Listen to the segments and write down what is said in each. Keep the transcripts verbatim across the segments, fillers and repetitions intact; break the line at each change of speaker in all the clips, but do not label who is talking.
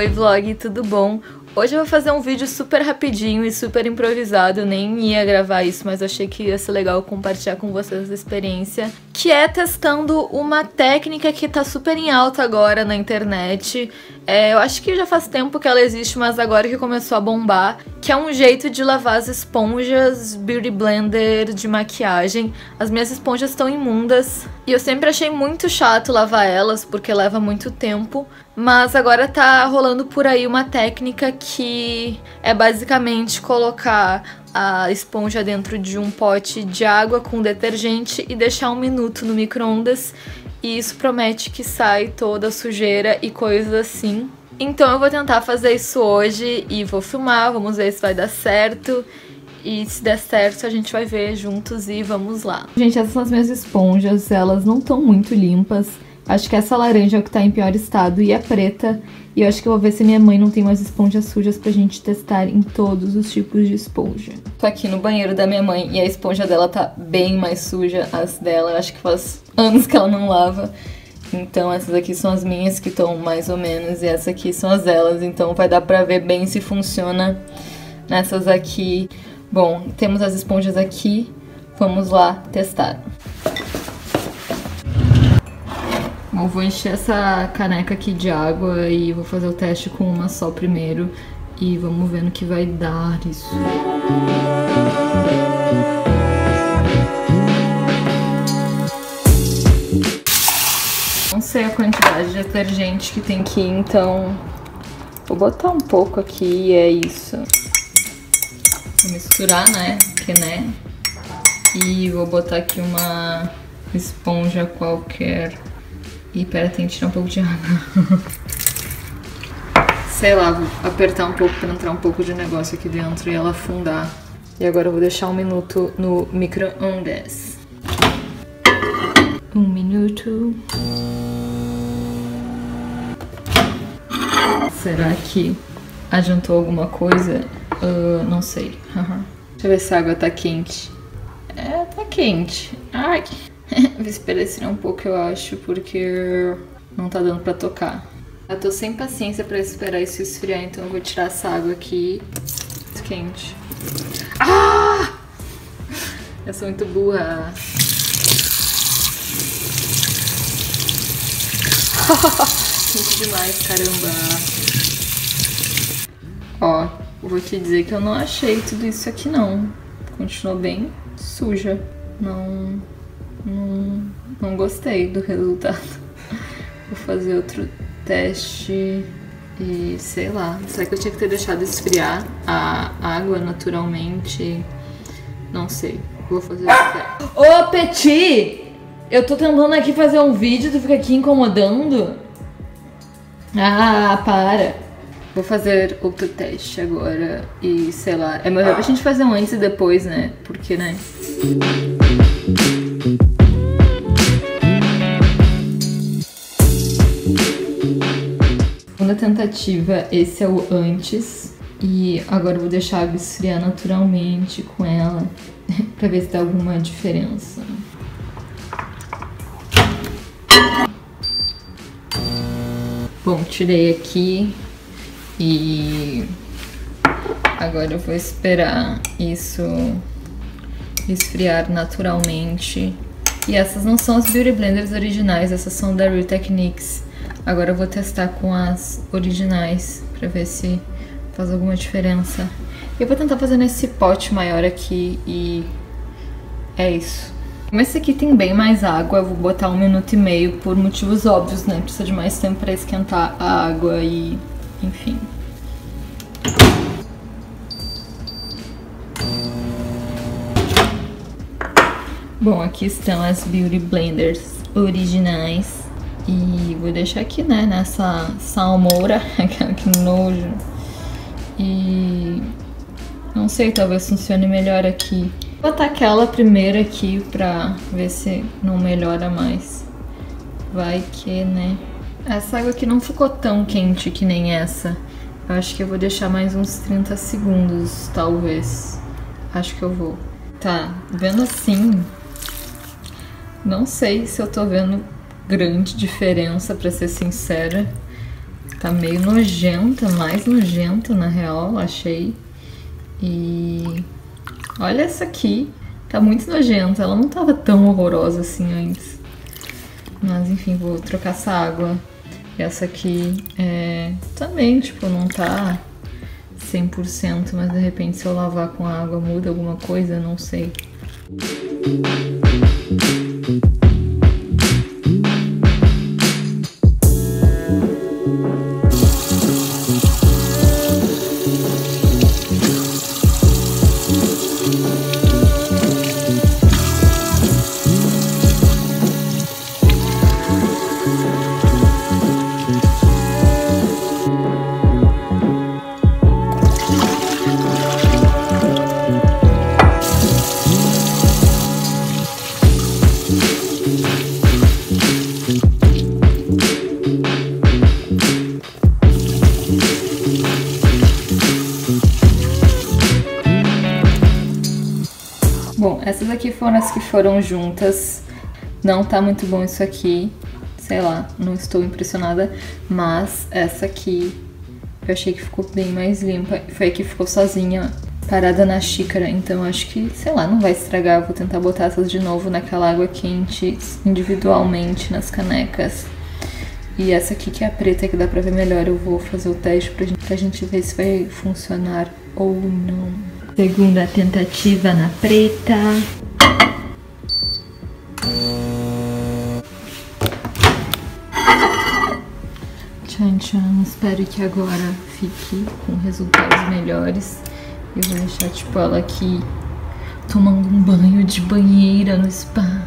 Oi vlog, tudo bom? Hoje eu vou fazer um vídeo super rapidinho e super improvisado, nem ia gravar isso, mas achei que ia ser legal compartilhar com vocês essa experiência, que é testando uma técnica que tá super em alta agora na internet. É, eu acho que já faz tempo que ela existe, mas agora que começou a bombar, que é um jeito de lavar as esponjas Beauty Blender de maquiagem. As minhas esponjas estão imundas e eu sempre achei muito chato lavar elas, porque leva muito tempo. Mas agora tá rolando por aí uma técnica que é basicamente colocar a esponja dentro de um pote de água com detergente e deixar um minuto no micro-ondas. E isso promete que sai toda a sujeira e coisas assim. Então eu vou tentar fazer isso hoje e vou filmar, vamos ver se vai dar certo. E se der certo a gente vai ver juntos e vamos lá. Gente, essas são as minhas esponjas, elas não estão muito limpas. Acho que essa laranja é o que tá em pior estado e a preta. E eu acho que eu vou ver se minha mãe não tem umas esponjas sujas pra gente testar em todos os tipos de esponja. Tô aqui no banheiro da minha mãe e a esponja dela tá bem mais suja, as dela. Eu acho que faz anos que ela não lava. Então essas aqui são as minhas que estão mais ou menos e essas aqui são as delas. Então vai dar pra ver bem se funciona nessas aqui. Bom, temos as esponjas aqui. Vamos lá testar. Eu vou encher essa caneca aqui de água e vou fazer o teste com uma só primeiro. E vamos ver no que vai dar isso. Não sei a quantidade de detergente que tem que ir, então vou botar um pouco aqui e é isso. Vou misturar, né? Que né? E vou botar aqui uma esponja qualquer. E pera, tem que tirar um pouco de água. Sei lá, vou apertar um pouco pra entrar um pouco de negócio aqui dentro e ela afundar. E agora eu vou deixar um minuto no micro-ondas. Um minuto. Será que adiantou alguma coisa? Uh, não sei. Deixa eu ver se a água tá quente. É, tá quente. Ai, vou esperar esfriar um pouco, eu acho, porque não tá dando pra tocar. Eu tô sem paciência pra esperar isso esfriar, então eu vou tirar essa água aqui. Quente. Ah! Eu sou muito burra. Quente demais, caramba. Ó, vou te dizer que eu não achei tudo isso aqui, não. Continuou bem suja. Não... Não, não gostei do resultado. Vou fazer outro teste e sei lá. Será que eu tinha que ter deixado esfriar a água naturalmente? Não sei. Vou fazer outro teste. Ô, Petit! Eu tô tentando aqui fazer um vídeo e tu fica aqui incomodando? Ah, para! Vou fazer outro teste agora e sei lá. É melhor a gente fazer um antes e depois, né? Porque, né? Segunda tentativa, esse é o antes. E agora eu vou deixar a água esfriar naturalmente com ela pra ver se dá alguma diferença. Bom, tirei aqui e agora eu vou esperar isso esfriar naturalmente. E essas não são as Beauty Blenders originais, essas são da Real Techniques. Agora eu vou testar com as originais pra ver se faz alguma diferença. Eu vou tentar fazer nesse pote maior aqui e é isso. Como esse aqui tem bem mais água, eu vou botar um minuto e meio por motivos óbvios, né? Precisa de mais tempo pra esquentar a água e enfim. Bom, aqui estão as Beauty Blenders originais. E vou deixar aqui, né, nessa salmoura, que nojo. E não sei, talvez funcione melhor aqui. Vou botar aquela primeira aqui pra ver se não melhora mais. Vai que, né? Essa água aqui não ficou tão quente que nem essa. Eu acho que eu vou deixar mais uns trinta segundos, talvez. Acho que eu vou. Tá, vendo assim, não sei se eu tô vendo grande diferença, pra ser sincera. Tá meio nojenta, mais nojenta na real, achei. E olha essa aqui, tá muito nojenta, ela não tava tão horrorosa assim antes. Mas enfim, vou trocar essa água. E essa aqui é, também, tipo, não tá cem por cento, mas de repente se eu lavar com a água muda alguma coisa, não sei. Bom, essas aqui foram as que foram juntas. Não tá muito bom isso aqui. Sei lá, não estou impressionada. Mas essa aqui eu achei que ficou bem mais limpa. Foi a que ficou sozinha, parada na xícara. Então acho que, sei lá, não vai estragar. Eu vou tentar botar essas de novo naquela água quente, individualmente nas canecas. E essa aqui que é a preta, que dá pra ver melhor, eu vou fazer o teste pra gente, pra gente ver se vai funcionar ou não. Segunda tentativa na preta. Tchan, tchan. Espero que agora fique com resultados melhores. Eu vou deixar, tipo, ela aqui tomando um banho de banheira no spa.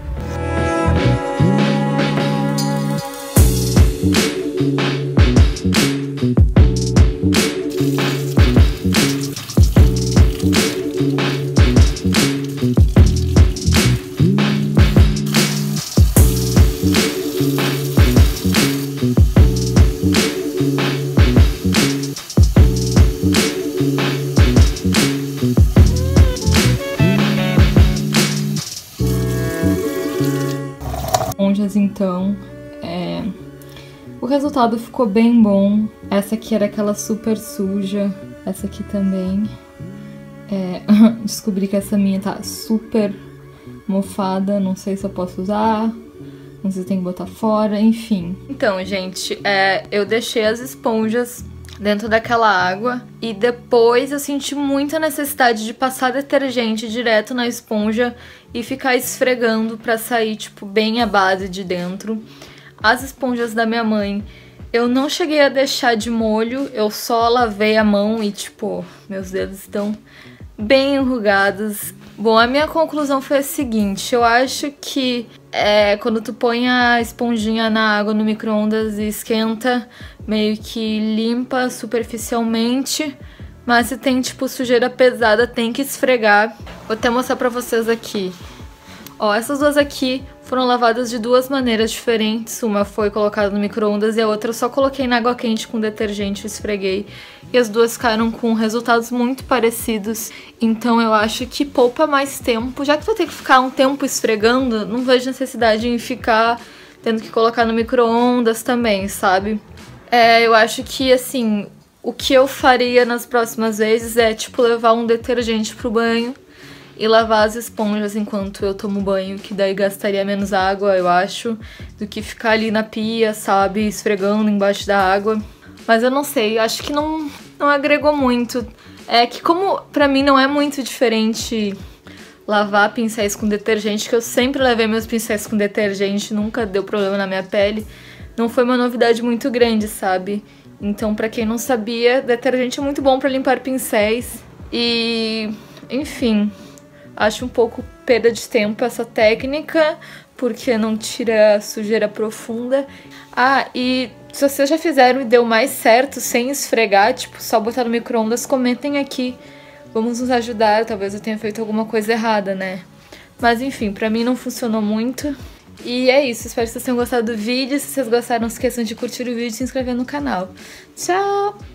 Esponjas, então, é... o resultado ficou bem bom. Essa aqui era aquela super suja, essa aqui também. É... Descobri que essa minha tá super mofada, não sei se eu posso usar, não sei se tem que botar fora, enfim. Então, gente, é... eu deixei as esponjas dentro daquela água e depois eu senti muita necessidade de passar detergente direto na esponja e ficar esfregando pra sair, tipo, bem a base de dentro. As esponjas da minha mãe eu não cheguei a deixar de molho, eu só lavei a mão e, tipo, meus dedos estão bem enrugados. Bom, a minha conclusão foi a seguinte: eu acho que é, quando tu põe a esponjinha na água no micro-ondas e esquenta, meio que limpa superficialmente, mas se tem, tipo, sujeira pesada, tem que esfregar. Vou até mostrar pra vocês aqui. Ó, essas duas aqui foram lavadas de duas maneiras diferentes. Uma foi colocada no micro-ondas e a outra eu só coloquei na água quente com detergente e esfreguei. E as duas ficaram com resultados muito parecidos. Então eu acho que poupa mais tempo. Já que vou ter que ficar um tempo esfregando, não vejo necessidade em ficar tendo que colocar no micro-ondas também, sabe? É, eu acho que, assim, o que eu faria nas próximas vezes é, tipo, levar um detergente pro banho e lavar as esponjas enquanto eu tomo banho, que daí gastaria menos água, eu acho, do que ficar ali na pia, sabe, esfregando embaixo da água. Mas eu não sei, acho que não, não agregou muito. É que como pra mim não é muito diferente lavar pincéis com detergente, que eu sempre levei meus pincéis com detergente, nunca deu problema na minha pele, não foi uma novidade muito grande, sabe? Então, pra quem não sabia, detergente é muito bom pra limpar pincéis. E, enfim, acho um pouco perda de tempo essa técnica, porque não tira sujeira profunda. Ah, e se vocês já fizeram e deu mais certo sem esfregar, tipo, só botar no micro-ondas, comentem aqui. Vamos nos ajudar, talvez eu tenha feito alguma coisa errada, né? Mas enfim, pra mim não funcionou muito. E é isso, espero que vocês tenham gostado do vídeo. Se vocês gostaram, não esqueçam de curtir o vídeo e se inscrever no canal. Tchau!